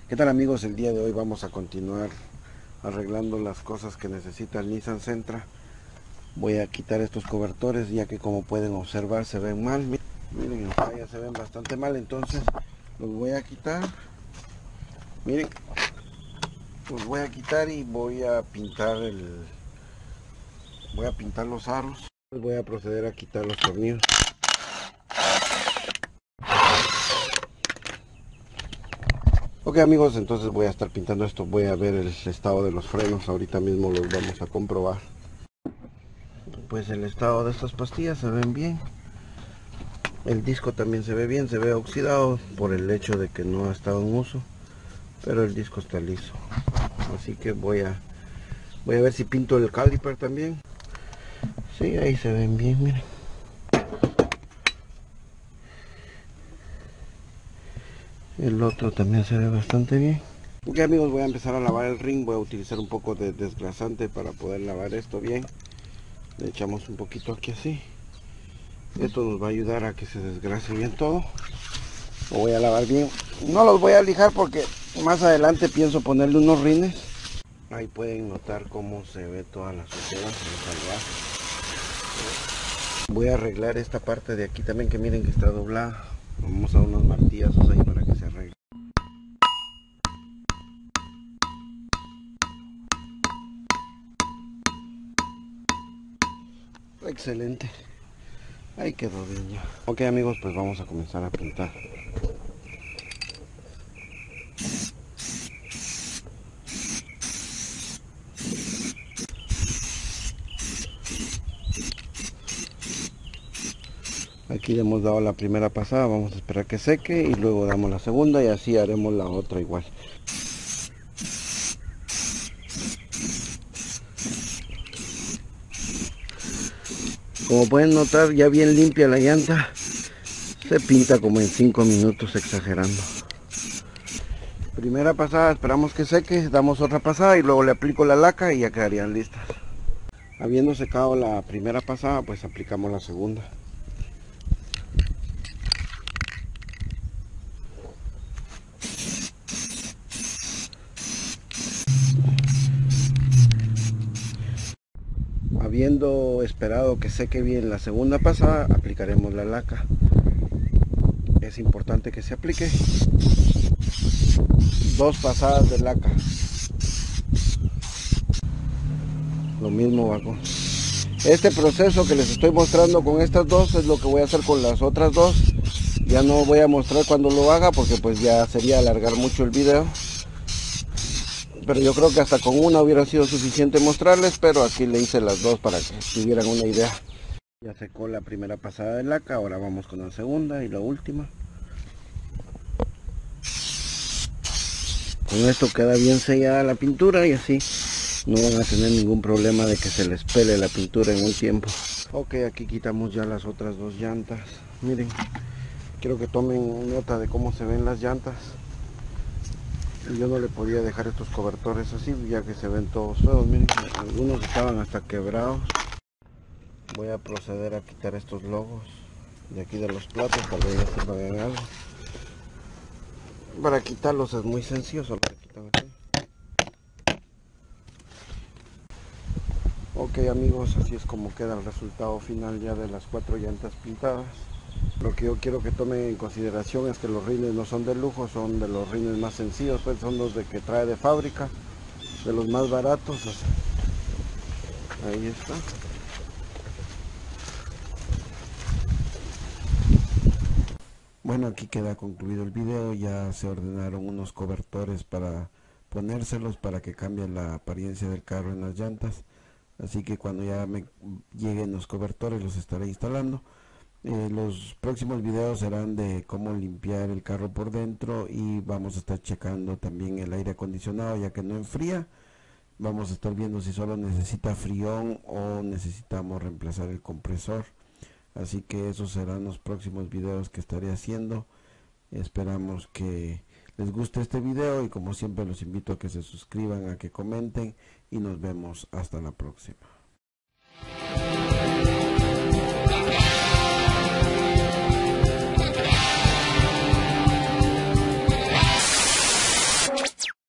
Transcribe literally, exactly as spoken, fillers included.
¿Qué tal amigos? El día de hoy vamos a continuar arreglando las cosas que necesita el Nissan Sentra. Voy a quitar estos cobertores ya que, como pueden observar, se ven mal. Miren, en falla se ven bastante mal, entonces los voy a quitar. Miren, los voy a quitar y voy a pintar el voy a pintar los aros. Voy a proceder a quitar los tornillos. Ok amigos, entonces voy a estar pintando esto. Voy a ver el estado de los frenos. Ahorita mismo los vamos a comprobar. Pues el estado de estas pastillas se ven bien. El disco también se ve bien, se ve oxidado por el hecho de que no ha estado en uso, pero el disco está liso. Así que voy a voy a ver si pinto el caliper también. Sí, ahí se ven bien, miren. El otro también se ve bastante bien. Ok amigos, voy a empezar a lavar el ring. Voy a utilizar un poco de desgrasante para poder lavar esto bien. Le echamos un poquito aquí así. Esto nos va a ayudar a que se desgrase bien todo. Lo voy a lavar bien. No los voy a lijar porque más adelante pienso ponerle unos rines. Ahí pueden notar cómo se ve toda la suciedad. Voy a arreglar esta parte de aquí también, que miren que está doblada. Vamos a dar unos martillazos ahí para que se arregle. Excelente. Ahí quedó bien ya. Ok amigos, pues vamos a comenzar a pintar. Aquí le hemos dado la primera pasada, vamos a esperar que seque y luego damos la segunda y así haremos la otra igual. Como pueden notar, ya bien limpia la llanta. Se pinta como en cinco minutos, exagerando. Primera pasada, esperamos que seque, damos otra pasada y luego le aplico la laca y ya quedarían listas. Habiendo secado la primera pasada, pues aplicamos la segunda. Habiendo esperado que seque bien la segunda pasada, aplicaremos la laca. Es importante que se aplique dos pasadas de laca. Lo mismo va con este proceso que les estoy mostrando con estas dos, es lo que voy a hacer con las otras dos. Ya no voy a mostrar cuando lo haga porque pues ya sería alargar mucho el video. Pero yo creo que hasta con una hubiera sido suficiente mostrarles, pero aquí le hice las dos para que tuvieran una idea. Ya secó la primera pasada de laca, ahora vamos con la segunda y la última. Con esto queda bien sellada la pintura y así no van a tener ningún problema de que se les pele la pintura en un tiempo. Ok, aquí quitamos ya las otras dos llantas. Miren, quiero que tomen nota de cómo se ven las llantas. Yo no le podía dejar estos cobertores así, ya que se ven todos feos. Miren, algunos estaban hasta quebrados. Voy a proceder a quitar estos logos de aquí de los platos, tal vez ya sirvan en algo. Para quitarlos es muy sencillo, solo se quitan así. Ok amigos, así es como queda el resultado final ya de las cuatro llantas pintadas. Lo que yo quiero que tomen en consideración es que los rines no son de lujo, son de los rines más sencillos, pues son los de que trae de fábrica, de los más baratos. Ahí está. Bueno, aquí queda concluido el video. Ya se ordenaron unos cobertores para ponérselos para que cambie la apariencia del carro en las llantas. Así que cuando ya me lleguen los cobertores los estaré instalando. Eh, los próximos videos serán de cómo limpiar el carro por dentro y vamos a estar checando también el aire acondicionado, ya que no enfría. Vamos a estar viendo si solo necesita frión o necesitamos reemplazar el compresor. Así que esos serán los próximos videos que estaré haciendo. Esperamos que les guste este video y como siempre los invito a que se suscriban, a que comenten y nos vemos hasta la próxima.